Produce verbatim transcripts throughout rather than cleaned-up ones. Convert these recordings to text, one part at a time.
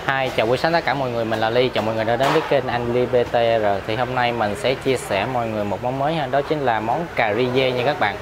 Hi, chào buổi sáng tất cả mọi người, mình là Ly, chào mọi người đã đến với kênh Anh Ly bê tê rờ. Thì hôm nay mình sẽ chia sẻ mọi người một món mới ha, đó chính là món cà ri dê nha các bạn.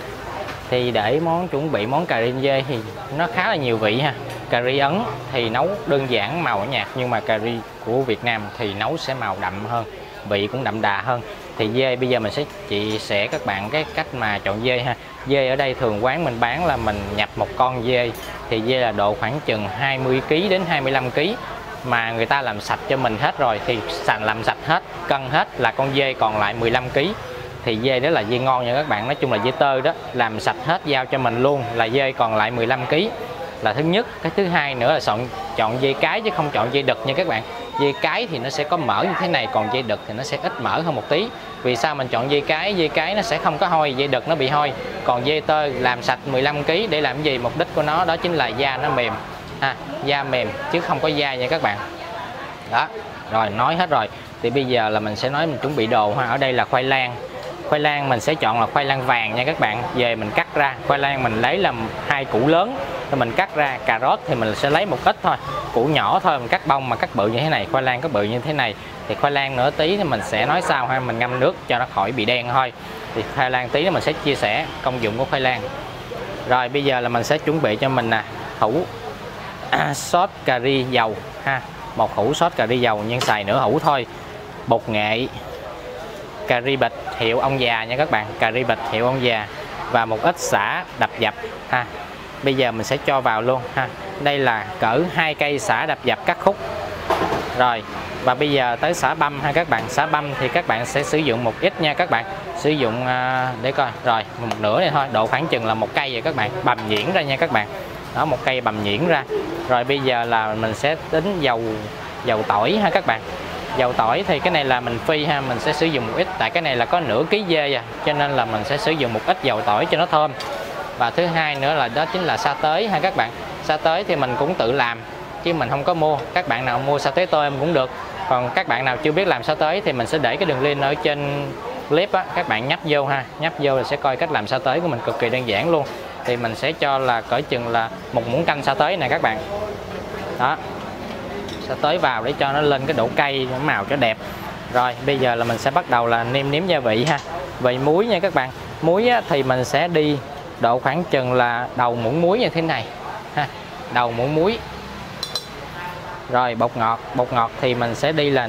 Thì để món chuẩn bị món cà ri dê thì nó khá là nhiều vị ha. Cà ri Ấn thì nấu đơn giản màu nhạt, nhưng mà cà ri của Việt Nam thì nấu sẽ màu đậm hơn, vị cũng đậm đà hơn. Thì dê bây giờ mình sẽ chia sẻ các bạn cái cách mà chọn dê ha. Dê ở đây thường quán mình bán là mình nhập một con dê, thì dê là độ khoảng chừng hai mươi ki lô gam đến hai mươi lăm ki lô gam, mà người ta làm sạch cho mình hết rồi, thì sạch làm sạch hết, cân hết là con dê còn lại mười lăm ki lô gam. Thì dê đó là dê ngon nha các bạn, nói chung là dê tơ đó, làm sạch hết giao cho mình luôn là dê còn lại mười lăm ki lô gam là thứ nhất. Cái thứ hai nữa là chọn chọn dê cái chứ không chọn dê đực nha các bạn. Dê cái thì nó sẽ có mỡ như thế này, còn dê đực thì nó sẽ ít mỡ hơn một tí. Vì sao mình chọn dê cái? Dê cái nó sẽ không có hôi, dê đực nó bị hôi. Còn dê tơ làm sạch mười lăm ki lô gam để làm gì? Mục đích của nó đó chính là da nó mềm ha, da mềm chứ không có da nha các bạn. Đó, rồi nói hết rồi. Thì bây giờ là mình sẽ nói mình chuẩn bị đồ ha. Ở đây là khoai lang. Khoai lang mình sẽ chọn là khoai lang vàng nha các bạn. Về mình cắt ra, khoai lang mình lấy làm hai củ lớn rồi mình cắt ra. Cà rốt thì mình sẽ lấy một ít thôi, củ nhỏ thôi, mình cắt bông mà cắt bự như thế này. Khoai lang có bự như thế này. Thì khoai lang nữa tí thì mình sẽ nói sau ha, mình ngâm nước cho nó khỏi bị đen thôi. Thì khoai lang tí nữa mình sẽ chia sẻ công dụng của khoai lang. Rồi bây giờ là mình sẽ chuẩn bị cho mình nè, hũ à, sốt cà ri dầu ha, một hũ sốt cà ri dầu nhưng xài nửa hũ thôi. Bột nghệ, cà ri bịch hiệu ông già nha các bạn, cà ri bịch hiệu ông già, và một ít sả đập dập ha. Bây giờ mình sẽ cho vào luôn ha. Đây là cỡ hai cây sả đập dập cắt khúc. Rồi và bây giờ tới sả băm ha các bạn. Sả băm thì các bạn sẽ sử dụng một ít nha các bạn, sử dụng uh, để coi rồi một nửa này thôi, độ khoảng chừng là một cây vậy các bạn, bằm nhuyễn ra nha các bạn. Đó, một cây bằm nhuyễn ra. Rồi bây giờ là mình sẽ tính dầu dầu tỏi ha các bạn. Dầu tỏi thì cái này là mình phi ha, mình sẽ sử dụng một ít, tại cái này là có nửa ký dê à, cho nên là mình sẽ sử dụng một ít dầu tỏi cho nó thơm. Và thứ hai nữa là đó chính là sa tế ha các bạn. Sa tế thì mình cũng tự làm chứ mình không có mua, các bạn nào mua sa tế tôm cũng được. Còn các bạn nào chưa biết làm sa tế thì mình sẽ để cái đường link ở trên clip á, các bạn nhấp vô ha, nhấp vô là sẽ coi cách làm sa tế của mình cực kỳ đơn giản luôn. Thì mình sẽ cho là cỡ chừng là một muỗng canh sa tế này các bạn. Đó, sa tế vào để cho nó lên cái độ cay, màu cho đẹp. Rồi bây giờ là mình sẽ bắt đầu là nêm nếm gia vị ha. Về muối nha các bạn. Muối á, thì mình sẽ đi độ khoảng chừng là đầu muỗng muối như thế này ha, đầu muỗng muối. Rồi bột ngọt, bột ngọt thì mình sẽ đi là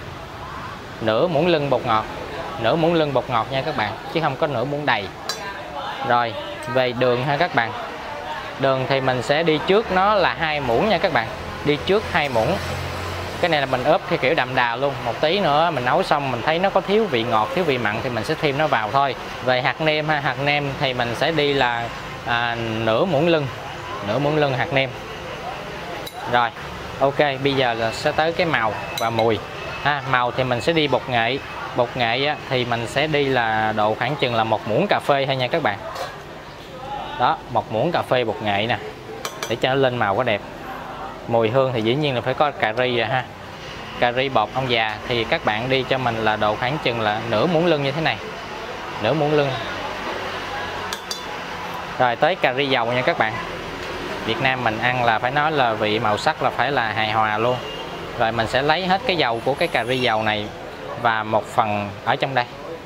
nửa muỗng lưng bột ngọt, nửa muỗng lưng bột ngọt nha các bạn, chứ không có nửa muỗng đầy. Rồi về đường ha các bạn. Đường thì mình sẽ đi trước nó là hai muỗng nha các bạn, đi trước hai muỗng. Cái này là mình ướp theo kiểu đậm đà luôn. Một tí nữa mình nấu xong mình thấy nó có thiếu vị ngọt, thiếu vị mặn thì mình sẽ thêm nó vào thôi. Về hạt nêm ha, hạt nêm thì mình sẽ đi là à, nửa muỗng lưng, nửa muỗng lưng hạt nêm. Rồi ok, bây giờ là sẽ tới cái màu và mùi ha. Màu thì mình sẽ đi bột nghệ. Bột nghệ á, thì mình sẽ đi là độ khoảng chừng là một muỗng cà phê thôi nha các bạn. Đó, một muỗng cà phê bột nghệ nè, để cho nó lên màu có đẹp. Mùi hương thì dĩ nhiên là phải có cà ri rồi ha. Cà ri bột ông già thì các bạn đi cho mình là độ khoảng chừng là nửa muỗng lưng như thế này, nửa muỗng lưng. Rồi tới cà ri dầu nha các bạn. Việt Nam mình ăn là phải nói là vị màu sắc là phải là hài hòa luôn. Rồi mình sẽ lấy hết cái dầu của cái cà ri dầu này và một phần ở trong đây,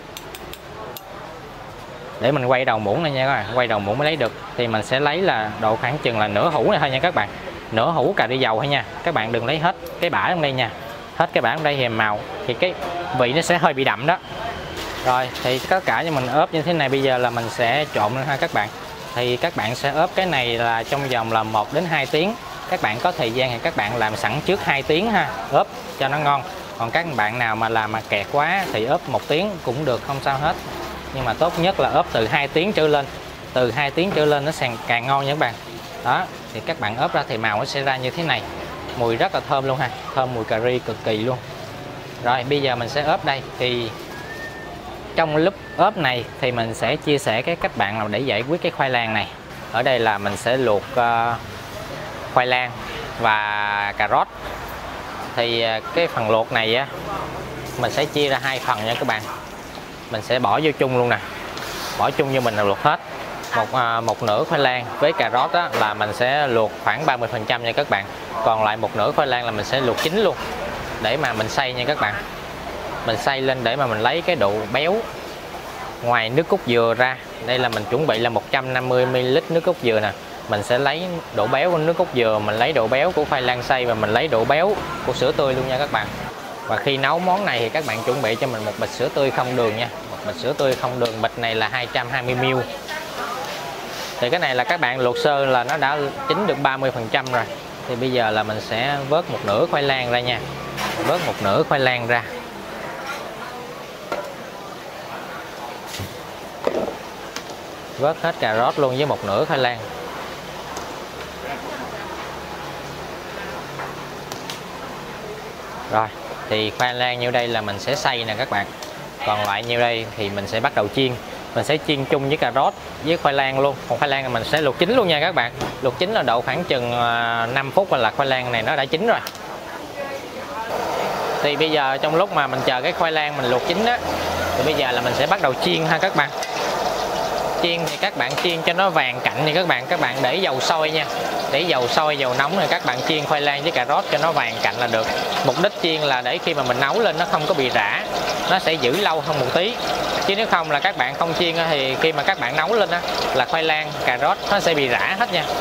để mình quay đầu muỗng này nha các bạn, quay đầu muỗng mới lấy được. Thì mình sẽ lấy là độ khoảng chừng là nửa hũ này thôi nha các bạn, nửa hũ cà ri dầu thôi nha. Các bạn đừng lấy hết cái bã trong đây nha, hết cái bã trong đây thì màu thì cái vị nó sẽ hơi bị đậm đó. Rồi thì tất cả cho mình ướp như thế này. Bây giờ là mình sẽ trộn lên ha các bạn. Thì các bạn sẽ ướp cái này là trong vòng là một đến hai tiếng. Các bạn có thời gian thì các bạn làm sẵn trước hai tiếng ha, ướp cho nó ngon. Còn các bạn nào mà làm mà kẹt quá thì ướp một tiếng cũng được, không sao hết. Nhưng mà tốt nhất là ướp từ hai tiếng trở lên, từ hai tiếng trở lên nó càng càng ngon nha các bạn. Đó, thì các bạn ướp ra thì màu nó sẽ ra như thế này. Mùi rất là thơm luôn ha, thơm mùi cà ri cực kỳ luôn. Rồi bây giờ mình sẽ ướp đây. Thì trong lúc ướp này thì mình sẽ chia sẻ cái cách bạn nào để giải quyết cái khoai lang này. Ở đây là mình sẽ luộc uh, khoai lang và cà rốt. Thì uh, cái phần luộc này á, mình sẽ chia ra hai phần nha các bạn. Mình sẽ bỏ vô chung luôn nè, bỏ chung vô mình là luộc hết. Một uh, một nửa khoai lang với cà rốt á, là mình sẽ luộc khoảng ba mươi phần trăm nha các bạn. Còn lại một nửa khoai lang là mình sẽ luộc chín luôn để mà mình xay nha các bạn. Mình xay lên để mà mình lấy cái độ béo ngoài nước cốt dừa ra. Đây là mình chuẩn bị là một trăm năm mươi mi li lít nước cốt dừa nè. Mình sẽ lấy độ béo của nước cốt dừa, mình lấy độ béo của khoai lang xay và mình lấy độ béo của sữa tươi luôn nha các bạn. Và khi nấu món này thì các bạn chuẩn bị cho mình một bịch sữa tươi không đường nha. Một bịch sữa tươi không đường, bịch này là hai trăm hai mươi mi li lít. Thì cái này là các bạn luộc sơ là nó đã chín được ba mươi phần trăm rồi. Thì bây giờ là mình sẽ vớt một nửa khoai lang ra nha. Vớt một nửa khoai lang ra. Vớt hết cà rốt luôn với một nửa khoai lang. Rồi, thì khoai lang nhiêu đây là mình sẽ xay nè các bạn. Còn lại nhiêu đây thì mình sẽ bắt đầu chiên. Mình sẽ chiên chung với cà rốt với khoai lang luôn. Còn khoai lang là mình sẽ luộc chín luôn nha các bạn. Luộc chín là độ khoảng chừng năm phút là khoai lang này nó đã chín rồi. Thì bây giờ trong lúc mà mình chờ cái khoai lang mình luộc chín á, thì bây giờ là mình sẽ bắt đầu chiên ha các bạn. Chiên thì các bạn chiên cho nó vàng cạnh thì các bạn các bạn để dầu sôi nha. Để dầu sôi dầu nóng rồi các bạn chiên khoai lang với cà rốt cho nó vàng cạnh là được. Mục đích chiên là để khi mà mình nấu lên nó không có bị rã, nó sẽ giữ lâu hơn một tí. Chứ nếu không là các bạn không chiên thì khi mà các bạn nấu lên á là khoai lang cà rốt nó sẽ bị rã hết nha.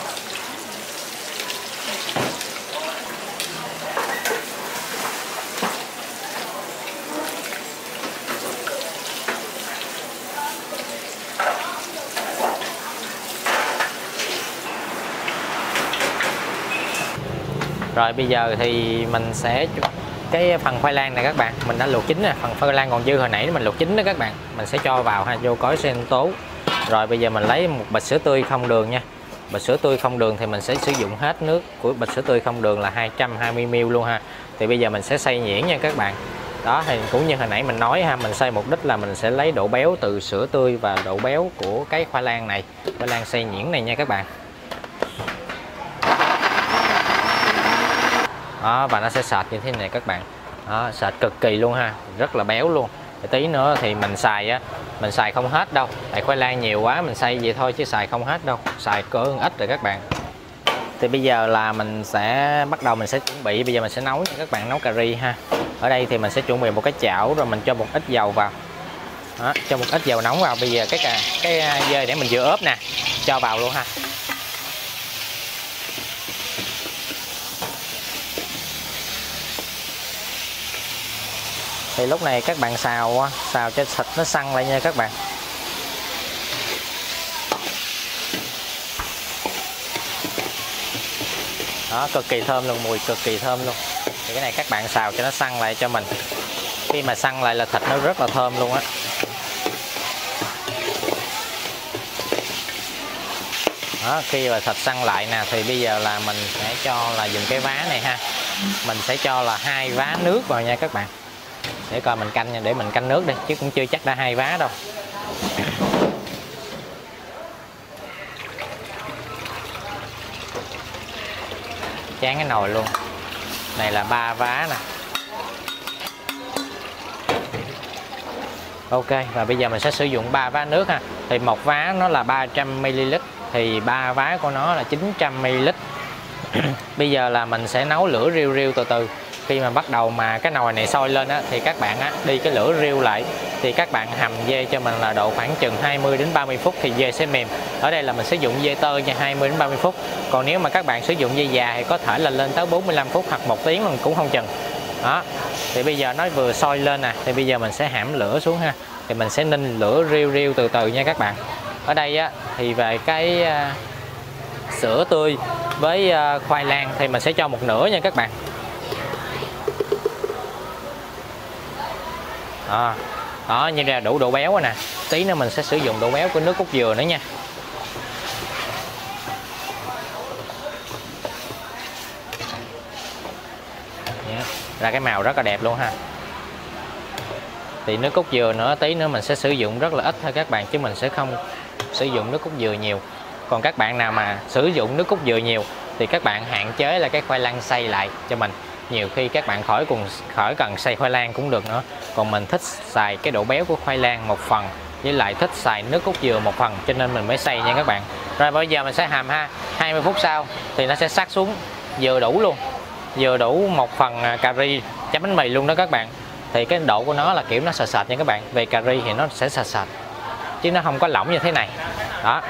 Rồi bây giờ thì mình sẽ cái phần khoai lang này các bạn, mình đã luộc chín nè, phần khoai lang còn dư hồi nãy mình luộc chín đó các bạn, mình sẽ cho vào ha, vô cối sinh tố. Rồi bây giờ mình lấy một bịch sữa tươi không đường nha. Bịch sữa tươi không đường thì mình sẽ sử dụng hết nước của bịch sữa tươi không đường là hai trăm hai mươi mi li lít luôn ha. Thì bây giờ mình sẽ xay nhuyễn nha các bạn. Đó thì cũng như hồi nãy mình nói ha, mình xay mục đích là mình sẽ lấy độ béo từ sữa tươi và độ béo của cái khoai lang này, khoai lang xay nhuyễn này nha các bạn. Đó, và nó sẽ sệt như thế này các bạn. Đó, sệt cực kỳ luôn ha, rất là béo luôn. Để tí nữa thì mình xài á, mình xài không hết đâu, tại khoai lang nhiều quá mình xay vậy thôi chứ xài không hết đâu, xài cỡ ít rồi các bạn. Thì bây giờ là mình sẽ bắt đầu mình sẽ chuẩn bị, bây giờ mình sẽ nấu cho các bạn nấu cà ri ha. Ở đây thì mình sẽ chuẩn bị một cái chảo rồi mình cho một ít dầu vào. Đó, cho một ít dầu nóng vào. Bây giờ cái cà, cái dơi để mình vừa ốp nè, cho vào luôn ha. Thì lúc này các bạn xào xào cho thịt nó săn lại nha các bạn. Đó, cực kỳ thơm luôn, mùi cực kỳ thơm luôn. Thì cái này các bạn xào cho nó săn lại cho mình. Khi mà săn lại là thịt nó rất là thơm luôn á. Đó, khi mà thịt săn lại nè thì bây giờ là mình sẽ cho là dùng cái vá này ha. Mình sẽ cho là hai vá nước vào nha các bạn. Để coi mình canh nha, để mình canh nước đi chứ cũng chưa chắc đã hai vá đâu. Chán cái nồi luôn. Này là ba vá nè. Ok, và bây giờ mình sẽ sử dụng ba vá nước ha. Thì một vá nó là ba trăm mi li lít thì ba vá của nó là chín trăm mi li lít. Bây giờ là mình sẽ nấu lửa riu riu từ từ. Khi mà bắt đầu mà cái nồi này sôi lên á, thì các bạn á, đi cái lửa riu lại thì các bạn hầm dê cho mình là độ khoảng chừng hai mươi đến ba mươi phút thì dê sẽ mềm. Ở đây là mình sử dụng dê tơ nha, hai mươi đến ba mươi phút. Còn nếu mà các bạn sử dụng dê già thì có thể là lên tới bốn mươi lăm phút hoặc một tiếng mình cũng không chừng. Đó. Thì bây giờ nó vừa sôi lên nè, thì bây giờ mình sẽ hãm lửa xuống ha. Thì mình sẽ ninh lửa riu riu từ từ nha các bạn. Ở đây á thì về cái uh, sữa tươi với uh, khoai lang thì mình sẽ cho một nửa nha các bạn. Đó, đó như là đủ độ béo rồi nè. Tí nữa mình sẽ sử dụng độ béo của nước cốt dừa nữa nha. Yeah. Ra cái màu rất là đẹp luôn ha. Thì nước cốt dừa nữa, tí nữa mình sẽ sử dụng rất là ít thôi các bạn, chứ mình sẽ không sử dụng nước cốt dừa nhiều. Còn các bạn nào mà sử dụng nước cốt dừa nhiều thì các bạn hạn chế là cái khoai lang xay lại cho mình. Nhiều khi các bạn khỏi cùng khỏi cần xay khoai lang cũng được nữa. Còn mình thích xài cái độ béo của khoai lang một phần, với lại thích xài nước cốt dừa một phần, cho nên mình mới xay nha các bạn. Rồi bây giờ mình sẽ hầm ha. hai mươi phút sau thì nó sẽ sắc xuống vừa đủ luôn, vừa đủ một phần cà ri chấm bánh mì luôn đó các bạn. Thì cái độ của nó là kiểu nó sệt sệt nha các bạn. Về cà ri thì nó sẽ sệt sệt chứ nó không có lỏng như thế này đó.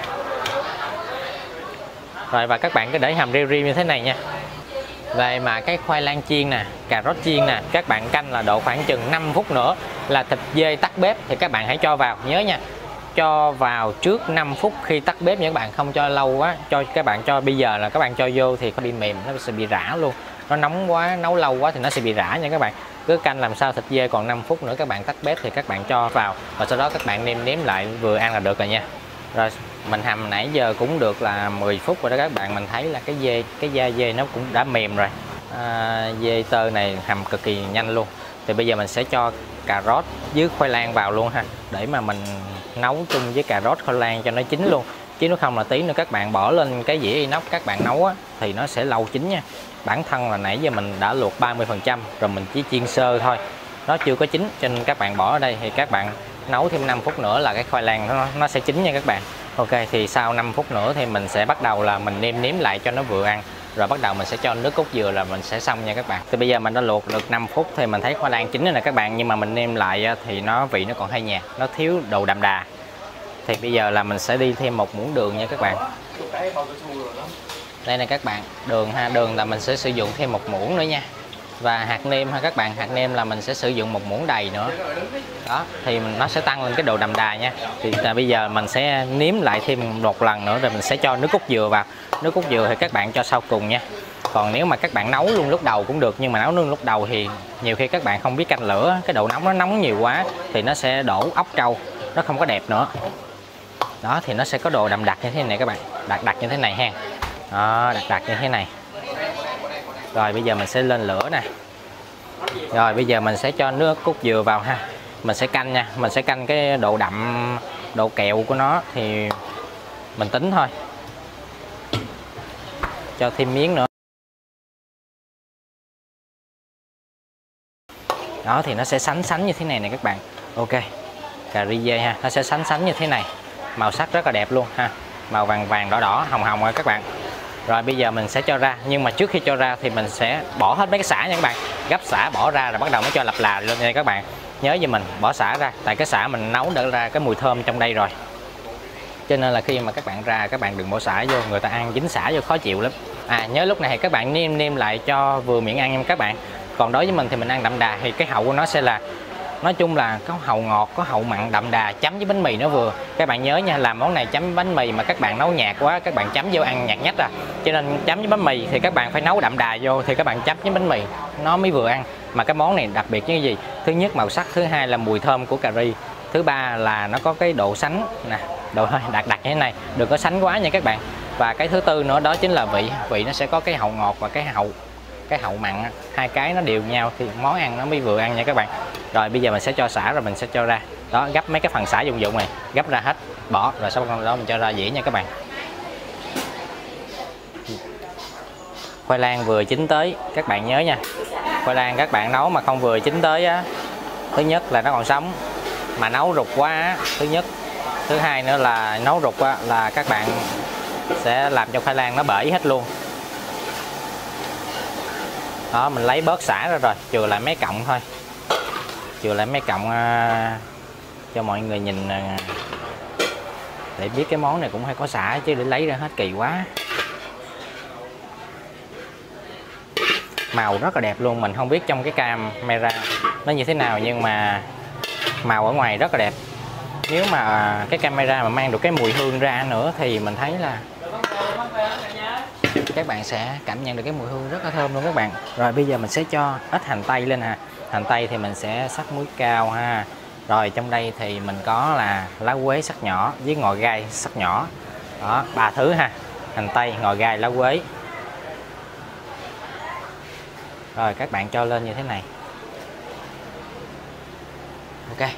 Rồi và các bạn cứ để hầm riu riu như thế này nha. Về mà cái khoai lang chiên nè, cà rốt chiên nè, các bạn canh là độ khoảng chừng năm phút nữa là thịt dê tắt bếp thì các bạn hãy cho vào. Nhớ nha, cho vào trước năm phút khi tắt bếp nha các bạn, không cho lâu quá. Cho các bạn cho bây giờ là các bạn cho vô thì nó bị mềm, nó sẽ bị rã luôn. Nó nóng quá, nấu lâu quá thì nó sẽ bị rã nha các bạn. Cứ canh làm sao thịt dê còn năm phút nữa các bạn tắt bếp thì các bạn cho vào, và sau đó các bạn nêm nếm lại vừa ăn là được rồi nha. Rồi mình hầm nãy giờ cũng được là mười phút rồi đó các bạn. Mình thấy là cái dê, cái da dê nó cũng đã mềm rồi. À, dê tơ này hầm cực kỳ nhanh luôn. Thì bây giờ mình sẽ cho cà rốt với khoai lang vào luôn ha, để mà mình nấu chung với cà rốt khoai lang cho nó chín luôn. Chứ nếu không là tí nữa các bạn bỏ lên cái dĩa inox các bạn nấu á, thì nó sẽ lâu chín nha. Bản thân là nãy giờ mình đã luộc ba mươi phần trăm rồi, mình chỉ chiên sơ thôi, nó chưa có chín, cho nên các bạn bỏ ở đây thì các bạn nấu thêm năm phút nữa là cái khoai lang nó, nó sẽ chín nha các bạn. Ok, thì sau năm phút nữa thì mình sẽ bắt đầu là mình nêm nếm lại cho nó vừa ăn. Rồi bắt đầu mình sẽ cho nước cốt dừa là mình sẽ xong nha các bạn. Thì bây giờ mình đã luộc được năm phút thì mình thấy khoai lang chín rồi nè các bạn. Nhưng mà mình nêm lại thì nó vị nó còn hơi nhạt, nó thiếu độ đậm đà. Thì bây giờ là mình sẽ đi thêm một muỗng đường nha các bạn. Đây nè các bạn, đường ha, đường là mình sẽ sử dụng thêm một muỗng nữa nha. Và hạt nêm ha các bạn, hạt nêm là mình sẽ sử dụng một muỗng đầy nữa. Đó, thì nó sẽ tăng lên cái độ đậm đà nha. Thì là bây giờ mình sẽ nếm lại thêm một lần nữa rồi mình sẽ cho nước cốt dừa vào. Nước cốt dừa thì các bạn cho sau cùng nha. Còn nếu mà các bạn nấu luôn lúc đầu cũng được, nhưng mà nấu luôn lúc đầu thì nhiều khi các bạn không biết canh lửa, cái độ nóng nó nóng nhiều quá thì nó sẽ đổ ốc trâu, nó không có đẹp nữa. Đó, thì nó sẽ có độ đậm đặc như thế này các bạn, đặc đặc như thế này ha. Đó, đặc đặc như thế này. Rồi bây giờ mình sẽ lên lửa nè. Rồi bây giờ mình sẽ cho nước cốt dừa vào ha. Mình sẽ canh nha, mình sẽ canh cái độ đậm, độ kẹo của nó thì mình tính thôi. Cho thêm miếng nữa. Đó, thì nó sẽ sánh sánh như thế này nè các bạn. Ok, cà ri dê ha, nó sẽ sánh sánh như thế này. Màu sắc rất là đẹp luôn ha. Màu vàng vàng đỏ đỏ hồng hồng rồi các bạn. Rồi bây giờ mình sẽ cho ra, nhưng mà trước khi cho ra thì mình sẽ bỏ hết mấy cái sả nha các bạn. Gấp sả bỏ ra rồi bắt đầu mới cho lặp là lên nha các bạn. Nhớ giùm mình bỏ sả ra, tại cái sả mình nấu đã ra cái mùi thơm trong đây rồi. Cho nên là khi mà các bạn ra các bạn đừng bỏ sả vô, người ta ăn dính sả vô khó chịu lắm. À nhớ lúc này thì các bạn nêm nêm lại cho vừa miệng ăn nha các bạn. Còn đối với mình thì mình ăn đậm đà thì cái hậu của nó sẽ là, nói chung là có hậu ngọt, có hậu mặn đậm đà, chấm với bánh mì nó vừa. Các bạn nhớ nha, làm món này chấm bánh mì mà các bạn nấu nhạt quá, các bạn chấm vô ăn nhạt nhách à. Cho nên chấm với bánh mì thì các bạn phải nấu đậm đà vô thì các bạn chấm với bánh mì nó mới vừa ăn. Mà cái món này đặc biệt như gì? Thứ nhất màu sắc, thứ hai là mùi thơm của cà ri, thứ ba là nó có cái độ sánh nè, độ hơi đặc đặc như thế này, đừng có sánh quá nha các bạn. Và cái thứ tư nữa đó chính là vị, vị nó sẽ có cái hậu ngọt và cái hậu cái hậu mặn, hai cái nó đều nhau thì món ăn nó mới vừa ăn nha các bạn. Rồi bây giờ mình sẽ cho sả rồi mình sẽ cho ra. Đó, gấp mấy cái phần sả dụng dụng này, gấp ra hết, bỏ rồi sau đó mình cho ra dĩa nha các bạn. Khoai lang vừa chín tới, các bạn nhớ nha. Khoai lang các bạn nấu mà không vừa chín tới á, thứ nhất là nó còn sống, mà nấu rụt quá á, thứ nhất. Thứ hai nữa là nấu rụt á, là các bạn sẽ làm cho khoai lang nó bể hết luôn. Đó, mình lấy bớt sả ra rồi, chừa lại mấy cọng thôi. Chừa lại mấy cọng uh, cho mọi người nhìn uh, để biết cái món này cũng hay có sả, chứ để lấy ra hết kỳ quá. Màu rất là đẹp luôn, mình không biết trong cái camera nó như thế nào nhưng mà màu ở ngoài rất là đẹp. Nếu mà cái camera mà mang được cái mùi hương ra nữa thì mình thấy là các bạn sẽ cảm nhận được cái mùi hương rất là thơm luôn các bạn. Rồi bây giờ mình sẽ cho ít hành tây lên ha. Hành tây thì mình sẽ sắc muối cao ha. Rồi trong đây thì mình có là lá quế sắc nhỏ với ngò gai sắc nhỏ. Đó, ba thứ ha. Hành tây, ngò gai, lá quế. Rồi các bạn cho lên như thế này. Ok.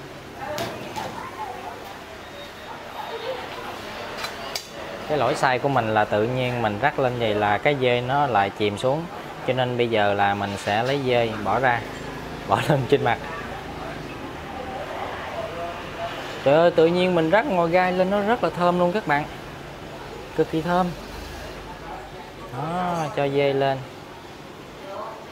Cái lỗi sai của mình là tự nhiên mình rắc lên vậy là cái dê nó lại chìm xuống. Cho nên bây giờ là mình sẽ lấy dê bỏ ra, bỏ lên trên mặt. Trời ơi, tự nhiên mình rắc ngò gai lên nó rất là thơm luôn các bạn. Cực kỳ thơm. Đó, cho dê lên.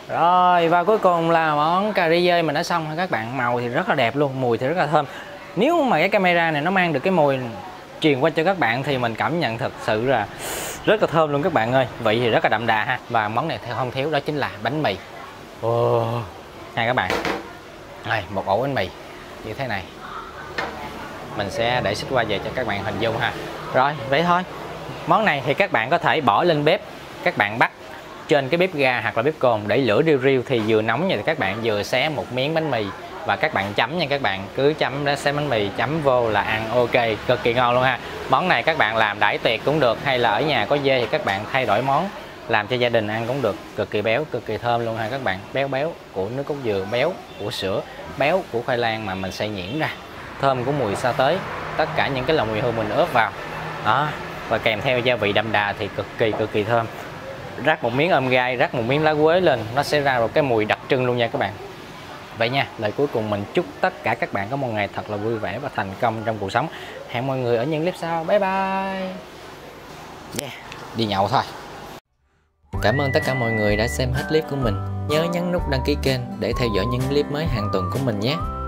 Rồi và cuối cùng là món cà ri dê mình đã xong ha các bạn. Màu thì rất là đẹp luôn, mùi thì rất là thơm. Nếu mà cái camera này nó mang được cái mùi truyền qua cho các bạn thì mình cảm nhận thật sự là rất là thơm luôn các bạn ơi. Vị thì rất là đậm đà ha. Và món này thì không thiếu đó chính là bánh mì. Wow. Nha các bạn. Đây, một ổ bánh mì như thế này. Mình sẽ để xích qua về cho các bạn hình dung ha. Rồi, vậy thôi. Món này thì các bạn có thể bỏ lên bếp, các bạn bắt trên cái bếp ga hoặc là bếp cồn để lửa riu riu thì vừa nóng như thì các bạn vừa xé một miếng bánh mì và các bạn chấm nha các bạn, cứ chấm đó xé bánh mì chấm vô là ăn ok, cực kỳ ngon luôn ha. Món này các bạn làm đãi tiệc cũng được, hay là ở nhà có dê thì các bạn thay đổi món làm cho gia đình ăn cũng được, cực kỳ béo, cực kỳ thơm luôn ha các bạn. Béo béo của nước cốt dừa, béo của sữa, béo của khoai lang mà mình xay nhuyễn ra, thơm của mùi sa tế, tất cả những cái là mùi hương mình ướp vào đó, và kèm theo gia vị đậm đà thì cực kỳ cực kỳ thơm. Rắc một miếng ôm gai, rắc một miếng lá quế lên, nó sẽ ra một cái mùi đặc trưng luôn nha các bạn. Vậy nha, lời cuối cùng mình chúc tất cả các bạn có một ngày thật là vui vẻ và thành công trong cuộc sống. Hẹn mọi người ở những clip sau. Bye bye. Yeah, đi nhậu thôi. Cảm ơn tất cả mọi người đã xem hết clip của mình. Nhớ nhấn nút đăng ký kênh để theo dõi những clip mới hàng tuần của mình nhé.